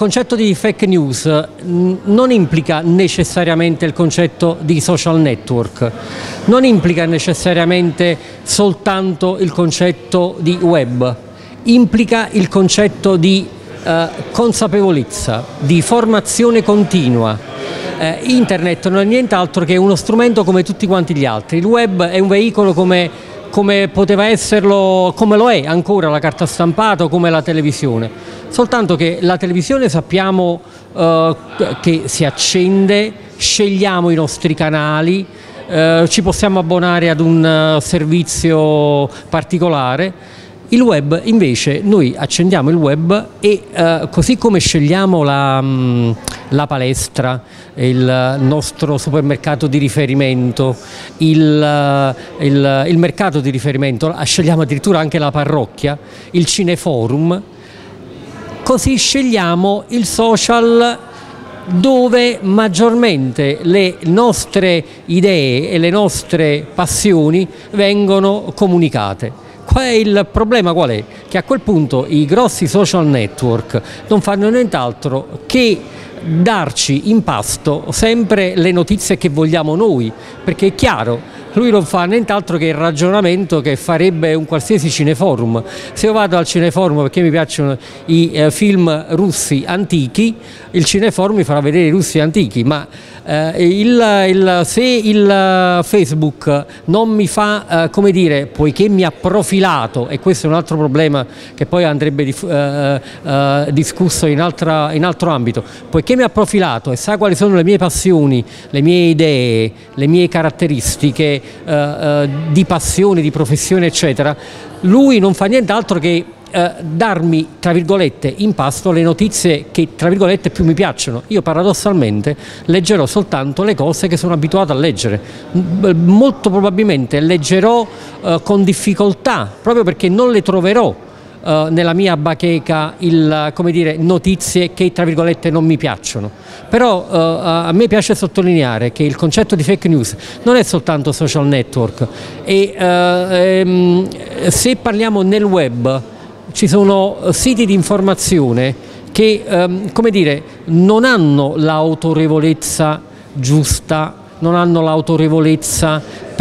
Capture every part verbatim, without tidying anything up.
concetto di fake news non implica necessariamente il concetto di social network, non implica necessariamente soltanto il concetto di web, implica il concetto di eh, consapevolezza, di formazione continua. Eh, internet non è nient'altro che uno strumento come tutti quanti gli altri, il web è un veicolo come come poteva esserlo, come lo è ancora la carta stampata o come la televisione, soltanto che la televisione sappiamo eh, che si accende, scegliamo i nostri canali, eh, ci possiamo abbonare ad un uh, servizio particolare. Il web invece, noi accendiamo il web e eh, così come scegliamo la, mh, la palestra, il nostro supermercato di riferimento, il, il, il mercato di riferimento, scegliamo addirittura anche la parrocchia, il cineforum, così scegliamo il social dove maggiormente le nostre idee e le nostre passioni vengono comunicate. Qual è il problema? Qual è? Che a quel punto i grossi social network non fanno nient'altro che darci in pasto sempre le notizie che vogliamo noi, perché è chiaro, lui non fa nient'altro che il ragionamento che farebbe un qualsiasi cineforum. Se io vado al cineforum perché mi piacciono i eh, film russi antichi, il cineforum mi farà vedere i russi antichi, ma eh, il, il, se il Facebook non mi fa, eh, come dire, poiché mi ha profilato, e questo è un altro problema che poi andrebbe di, eh, eh, discusso in, altra, in altro ambito, poiché mi ha profilato e sa quali sono le mie passioni, le mie idee, le mie caratteristiche eh, eh, di passione, di professione eccetera, lui non fa nient'altro che eh, darmi tra virgolette in pasto le notizie che tra virgolette più mi piacciono. Io paradossalmente leggerò soltanto le cose che sono abituato a leggere, molto probabilmente leggerò eh, con difficoltà proprio perché non le troverò Uh, nella mia bacheca il, come dire, notizie che tra virgolette non mi piacciono. Però uh, a me piace sottolineare che il concetto di fake news non è soltanto social network e uh, ehm, se parliamo nel web ci sono siti di informazione che um, come dire, non hanno l'autorevolezza giusta, non hanno l'autorevolezza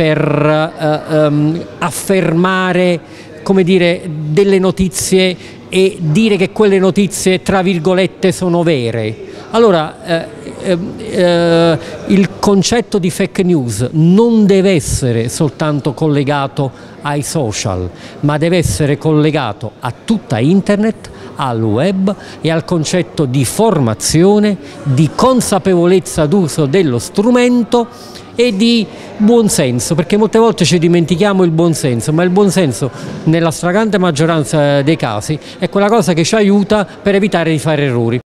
per uh, um, affermare, come dire, delle notizie e dire che quelle notizie tra virgolette sono vere. Allora eh, eh, eh, il concetto di fake news non deve essere soltanto collegato ai social, ma deve essere collegato a tutta internet, al web e al concetto di formazione, di consapevolezza d'uso dello strumento e di buonsenso, perché molte volte ci dimentichiamo il buonsenso, ma il buonsenso nella stragrande maggioranza dei casi è quella cosa che ci aiuta per evitare di fare errori.